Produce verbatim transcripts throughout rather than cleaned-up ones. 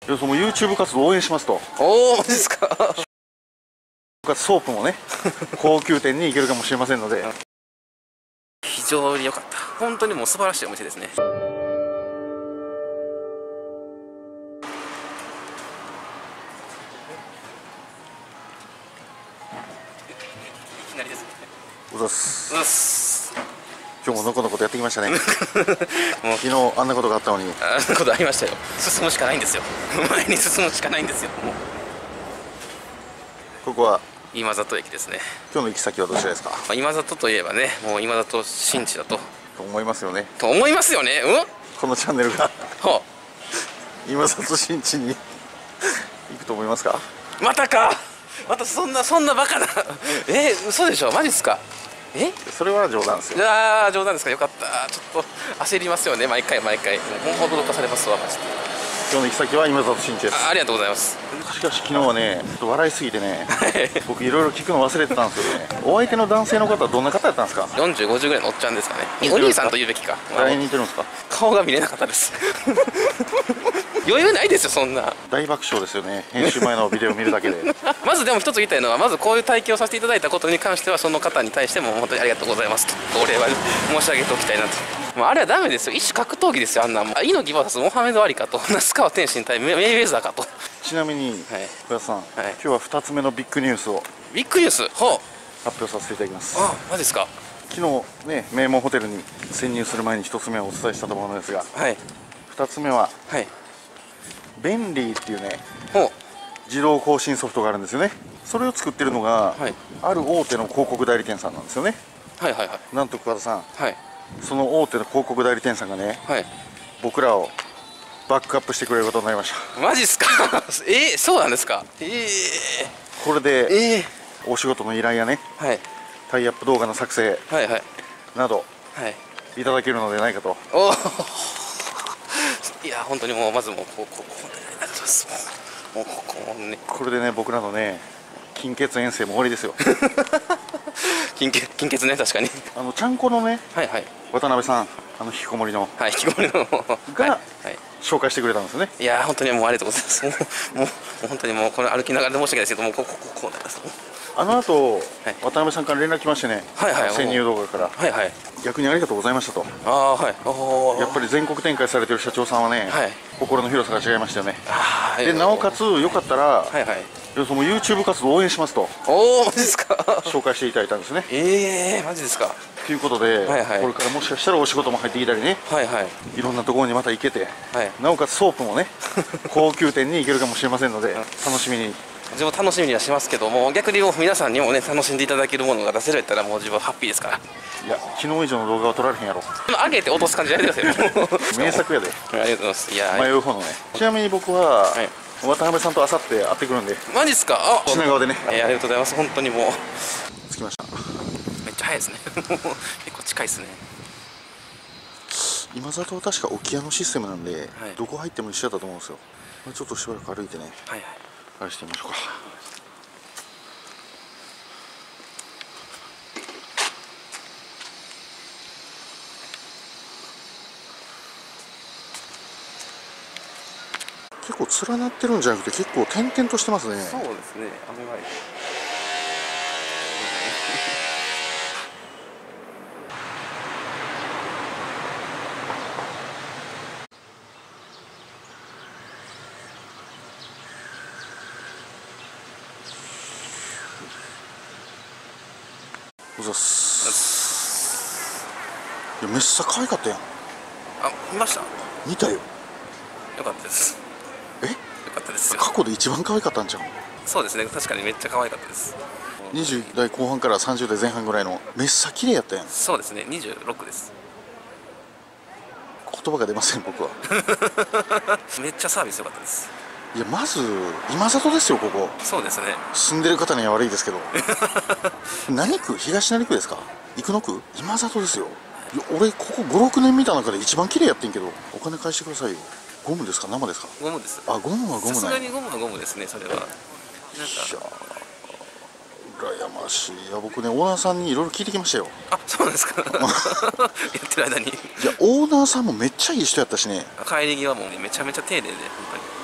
いや、その YouTube 活動応援しますと。 おお、マジですか。 ソープもね高級店に行けるかもしれませんので、 非常に良かった。本当にもう素晴らしいお店ですね。いきなりですね。 おざっす。 うっす。 今日ものこのことやってきましたね。もう昨日あんなことがあったのに。 あんなことありましたよ。進むしかないんですよ。前に進むしかないんですよ。もうここは今里駅ですね。 今日の行き先はどちらですか？ まあ、今里といえばね、もう今里新地だとと思いますよね。 と思いますよね。うん。 このチャンネルがは今里新地に行くと思いますか？ あ、またか。またそんなそんなバカなえー、嘘でしょ。マジっすか。え、 それは冗談ですよ。 ああ、冗談ですか。よかった。ちょっと焦りますよね、毎回毎回。もう驚かされますわ、マジで。 今日の行き先は今里新地です。 あ, ありがとうございます。 しかし昨日はね、ちょっと笑いすぎてね僕いろいろ聞くの忘れてたんですよね。お相手の男性の方はどんな方やったんですか？ よんじゅう、ごじゅうぐらいのおっちゃんですかね。お兄さんと言うべきか。 誰に似てるんですか？ 顔が見れなかったです余裕ないですよ、そんな。 大爆笑ですよね、編集前のビデオを見るだけでまずでも一つ言いたいのは、まずこういう体験をさせていただいたことに関しては、その方に対しても本当にありがとうございますとお礼は申し上げておきたいなと。もうあれはダメですよ、一種格闘技ですよ、あんなもん。猪木 ブイエス モハメド・アリかと、那須川天心対メイウェザーかと。 ちなみにはい小安さん、 はい、 今日はふたつめのビッグニュースをビッグニュース、ほう、 発表させていただきます。 あ、マジですか。 昨日ね、名門ホテルに潜入する前にひとつめはお伝えしたと思うのですが、 はいふたつめははい、 便利っていうねほう、 自動更新ソフトがあるんですよね。それを作ってるのが、 はいある大手の広告代理店さんなんですよね。 はいはいはいなんと桑田さん、 はいその大手の広告代理店さんがね、 はい、 僕らをバックアップしてくれることになりました。 マジっすかえー、そうなんですか。えー、 これでえー、 お仕事の依頼やね、 はいタイアップ動画の作成はいはいなどはいいただけるのではないかと。 おいや、本当にもう、まずもう、こう、こう、こう、ありがとうございます。もう、ここね、 これでね、僕らのね金欠遠征も終わりですよ金欠、金欠ね、確かに。 あのちゃんこのねはいはい。 渡辺さん、あの引きこもりのはい、引きこもりの。 が、 はい。はい紹介してくれたんですよね。 いやー、本当にもうありがとうございます。もう、もう、もう本当にもう、これ歩きながらで申し訳ないですけども、こう、こう、こう、こうなります。 あの後、 はい渡辺さんから連絡来ましてね、 はいはい潜入動画からはいはい。 逆にありがとうございましたと。 ああ、はい。おーやっぱり全国展開されてる社長さんはね、 はい心の広さが違いましたよね。 あー、 でなおかつよかったら、 はいはい。 いやその YouTube 活動を応援しますとおお、マジですか。 紹介していただいたんですね。 ええー、マジですか。 ということで、 はいはいこれからもしかしたらお仕事も入ってきたりね、 はいはい。 いろんなところにまた行けて、 はい。 なおかつソープもね高級店に行けるかもしれませんので、楽しみに。 自分楽しみにはしますけども、逆に皆さんにもね、楽しんでいただけるものが出せるやったら、もう自分はハッピーですから。 いや昨日以上の動画は撮られへんやろ上げて落とす感じやめてくださいよ。 名作やでありがとうございます。いやー、 迷う方のね。ちなみに僕は、 はい渡辺さんとあさって会ってくるんで、 マジっすか。あ、 品川でねえー、ありがとうございます。本当にもう着きました。 めっちゃ早いですね。結構近いですね。 今里は確か沖屋のシステムなんで、 はいどこ入っても一緒だと思うんですよ。ちょっとしばらく歩いてねはいはい。 あれしてみましょうか。結構連なってるんじゃなくて結構点々としてますね。 そうですね。案外。 おざっす。いやめっちゃ可愛かったやん。 あ、見ました。 見たよ。 よかったです。 えよかったですよ。 過去で一番可愛かったんじゃん。 そうですね。確かにめっちゃ可愛かったです。 にじゅう代後半からさんじゅう代前半ぐらいのめっちゃ綺麗やったやん。 そうですね。にじゅうろくです。 言葉が出ません僕はめっちゃサービス良かったです。 いやまず今里ですよここ。 そうですね。 住んでる方には悪いですけど何区？東成区ですか？生野区？今里ですよ。いや俺ここごろくねん見た中で一番綺麗やってんけど、お金返してくださいよ。ゴムですか生ですか？ ゴムです。 あゴムはゴムさすない。 がにゴムはゴムですね。それは。なんかいや羨ましい。いや僕ねオーナーさんにいろいろ聞いてきましたよ。 あ、そうなんですか。やってる間に。 いやオーナーさんもめっちゃいい人やったしね。 帰り際もめちゃめちゃ丁寧で本当に。 い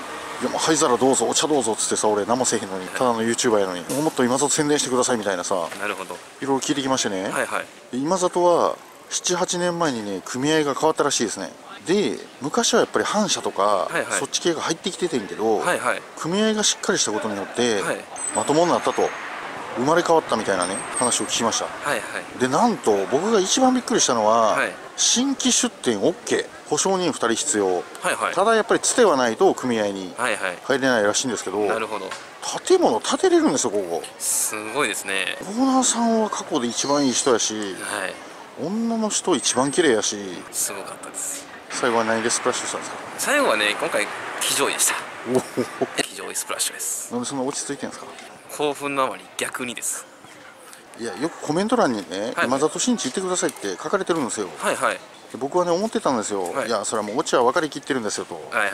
いやもう灰皿どうぞお茶どうぞっつってさ、俺何もせえへんのに、ただの YouTuber やのに、もっと今里宣伝してくださいみたいなさ、 なるほど。 いろいろ聞いてきましてね、 はいはい。 で今里はななはちねんまえにね組合が変わったらしいですね。で昔はやっぱり反社とか、 はいはい、 そっち系が入ってきててんけど、 はいはい、 組合がしっかりしたことによって、 はい、 まともになったと、生まれ変わったみたいなね話を聞きました。 はいはい。 でなんと僕が一番びっくりしたのは、 はい、 新規出店 OK、 保証人ふたり必要、 はいはい、 ただやっぱりつてはないと組合にはいはい、 入れないらしいんですけど、 なるほど。 建物建てれるんですよここ。 すごいですね。 オーナーさんは過去で一番いい人やし、 はい、 女の人一番綺麗やし、 すごかったです。 最後は何でスプラッシュしたんですか？ 最後はね、今回騎乗位でした。 おお、 騎乗位スプラッシュです。 なんでそんな落ち着いてんですか？ 興奮のあまり逆にです。 いやよくコメント欄にね、 はい、 今里新地行ってくださいって書かれてるんですよ。 はいはい。 で僕はね思ってたんですよ、はい、いやそれはもうオチは分かりきってるんですよと、 はいはい、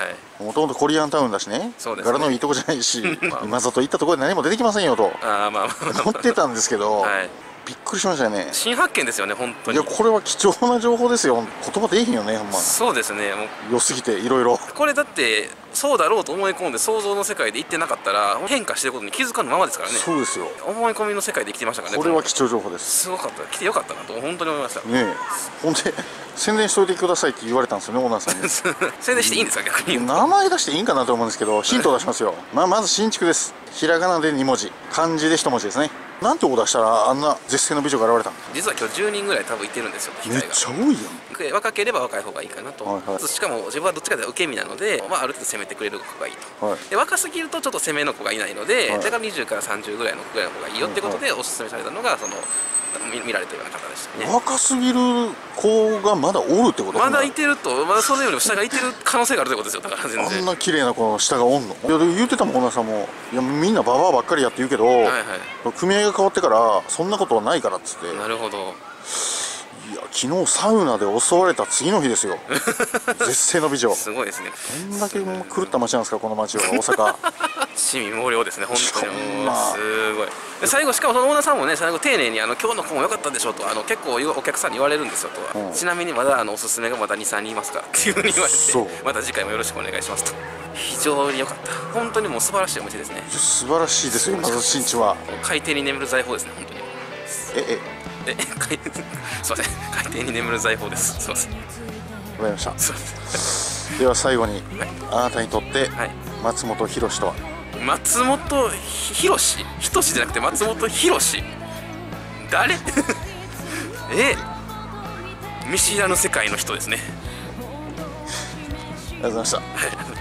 もともとコリアンタウンだしね、 そうですね、 柄のいいとこじゃないし今里行ったところで何も出てきませんよとあ、まあ、 思ってたんですけど、 はい、 びっくりしましたよね。 新発見ですよね本当に。 いやこれは貴重な情報ですよ。言葉でいいへんよねほんま。 そうですね、もう良すぎていろいろ。 これだってそうだろうと思い込んで想像の世界で行ってなかったら変化してることに気づかぬままですからね。 そうですよ、 思い込みの世界で生きてましたからね。 これは貴重情報です。 すごかった、来てよかったなと本当に思いましたねえ、ほんで宣伝しといてくださいって言われたんですよねオーナーさんに宣伝していいんですか逆に。 名前出していいんかなと思うんですけどヒントを出しますよまあまず新築です。ひらがなでに文字、漢字でいち文字ですね。なんてオーダーしたらあんな絶世の美女が現れたの？ 実は今日じゅうにんぐらい多分いてるんですよ、機めっ会が。 ちゃ多いやん。 若ければ若い方がいいかなと、 はいはい、 しかも自分はどっちかというと受け身なので、まあ、ある程度攻めてくれる子がいいと、はい、で若すぎるとちょっと攻めの子がいないので、はい、だからにじゅうからさんじゅうぐらいの子ぐらいの方がいいよってことでおすすめされたのがその見, 見られてるような方でしたね。 若すぎる子がまだおるってこと？ まだいてると、まだそれよりも下がいてる可能性があるということですよ。だから全然あんな綺麗な子の下がおんの？いや言ってたもんオーナーさんも、いやみんなババアばっかりやって言うけど、はいはい、組合が変わってからそんなことはないからっつって。 なるほど。 いや昨日サウナで襲われた次の日ですよ絶世の美女。 すごいですね。 どんだけ狂った街なんですかこの街は大阪市民毛量ですね本当に。もうすごい。で最後しかもそのオーナーさんもね最後丁寧にあの今日の子も良かったでしょとあの結構お客さんに言われるんですよと、うん、ちなみにまだあのおすすめがまだにさんにんいますからっていうふうに言われて、また次回もよろしくお願いしますと。非常に良かった。本当にもう素晴らしいお店ですね。 素晴らしいですよ今里新地は。 海底に眠る財宝ですね本当に。 えええ海すいません海底に眠る財宝です。すいません。 わかりました。では最後に、はい、あなたにとって松本人志とは？ 松本人志人志じゃなくて松本人志誰え見知らぬ世界の人ですね。 ありがとうございました。